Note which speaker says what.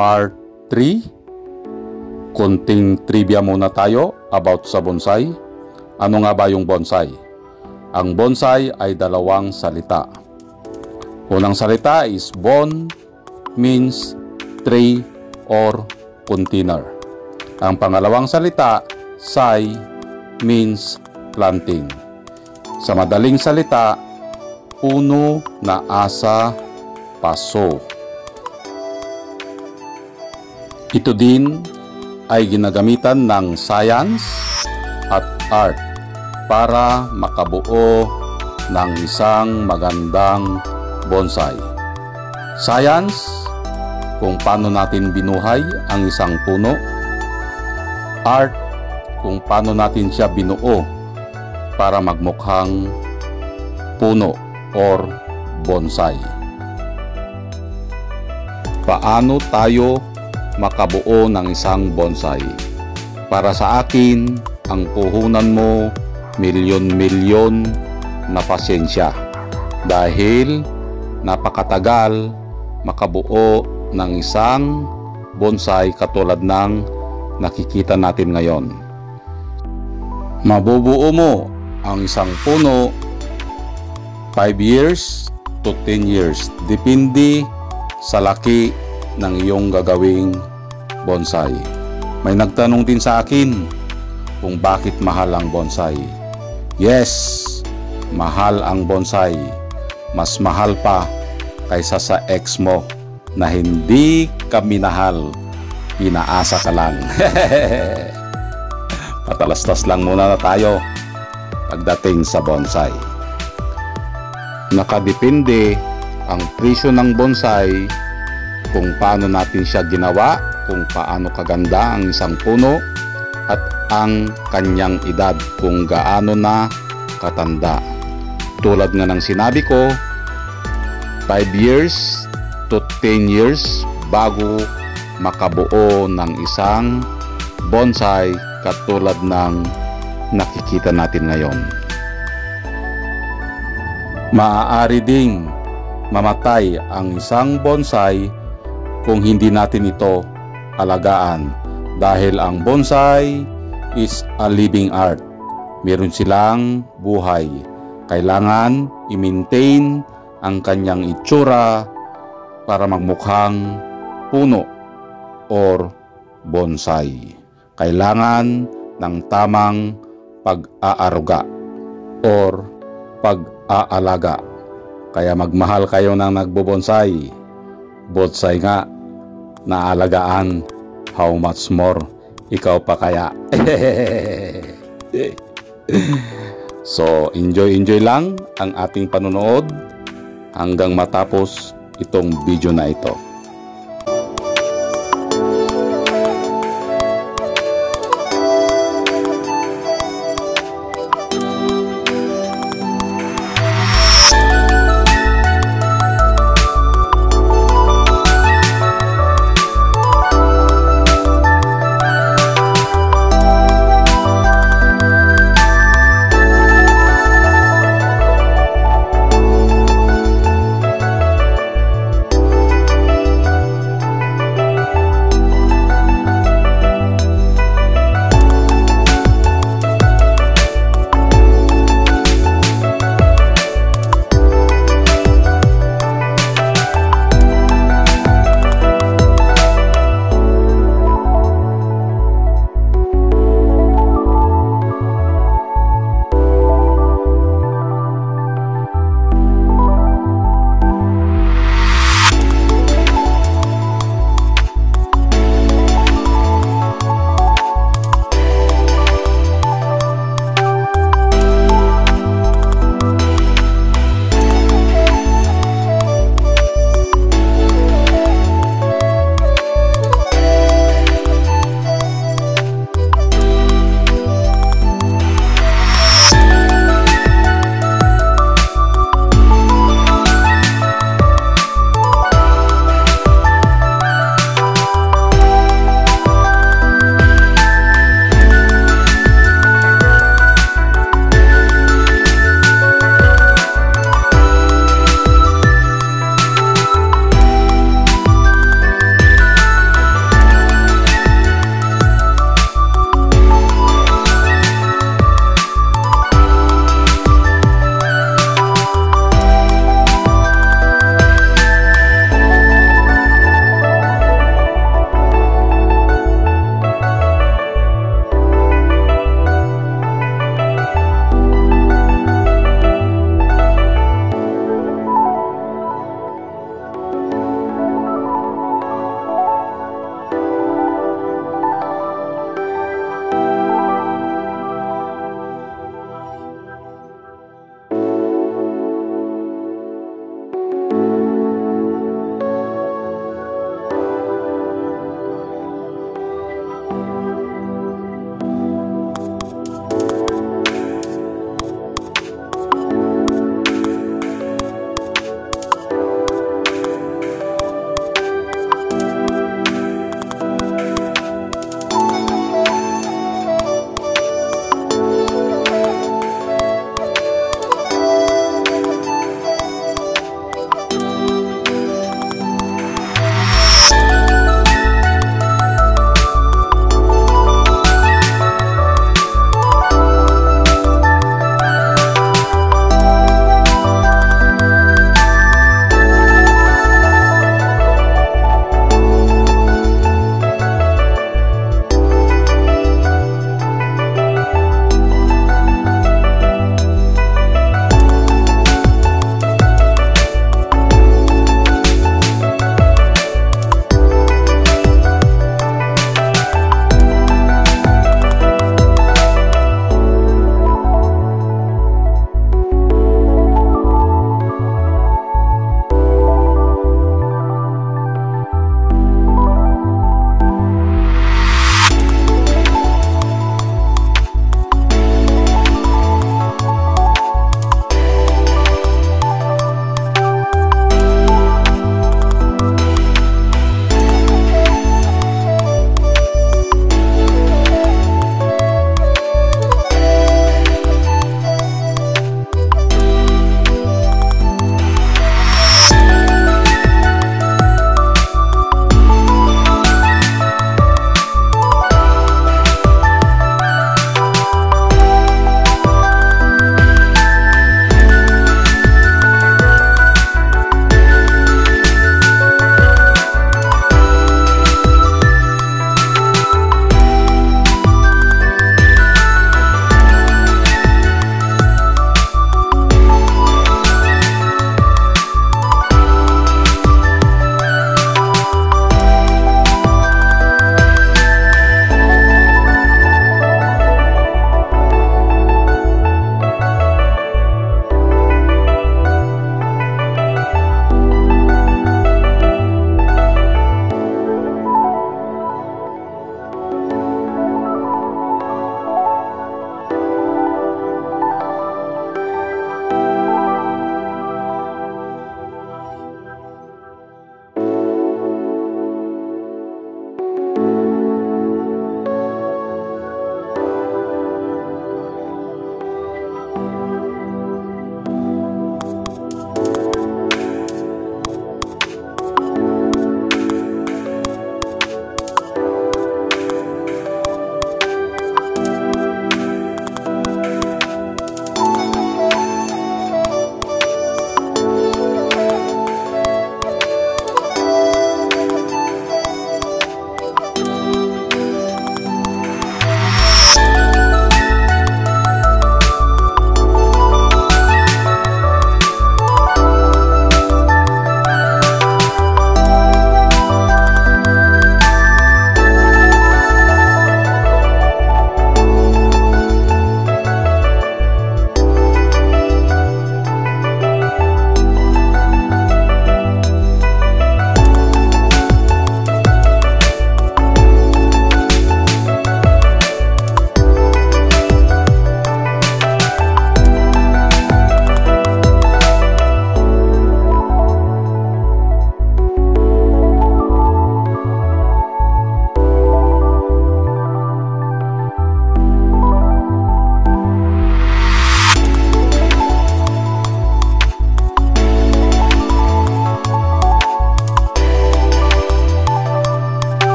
Speaker 1: Part 3. Konting trivia muna tayo about sa bonsai. Ano nga ba yung bonsai? Ang bonsai ay dalawang salita. Unang salita is bon means tray or container. Ang pangalawang salita, sai means planting. Sa madaling salita, puno na asa paso. Ito din ay ginagamitan ng science at art para makabuo ng isang magandang bonsai. Science, kung paano natin binuhay ang isang puno. Art, kung paano natin siya binuo para magmukhang puno or bonsai. Paano tayo makabuo ng isang bonsai? Para sa akin, ang puhunan mo milyon-milyon na pasensya dahil napakatagal makabuo ng isang bonsai katulad ng nakikita natin ngayon. Mabubuo mo ang isang puno 5 years to 10 years. Depende sa laki ng iyong gagawing bonsai. May nagtanong din sa akin kung bakit mahal ang bonsai. Yes, mahal ang bonsai. Mas mahal pa kaysa sa ex mo na hindi ka minahal. Pinaasa ka lang. Patalastas lang muna na tayo pagdating sa bonsai. Nakadepende ang presyo ng bonsai kung paano natin siya ginawa, kung paano kaganda ang isang puno, at ang kanyang edad, kung gaano na katanda. Tulad nga ng sinabi ko, 5 years to 10 years bago makabuo ng isang bonsai katulad ng nakikita natin ngayon. Maaari ding mamatay ang isang bonsai kung hindi natin ito alagaan dahil ang bonsai is a living art. Meron silang buhay. Kailangan i-maintain ang kanyang itsura para magmukhang puno or bonsai. Kailangan ng tamang pag-aaruga or pag-aalaga. Kaya magmahal kayo ng nagbobonsai. Bonsai nga, naalagaan. How much more? Ikaw pa kaya? So, enjoy lang ang ating panonood hanggang matapos itong video na ito.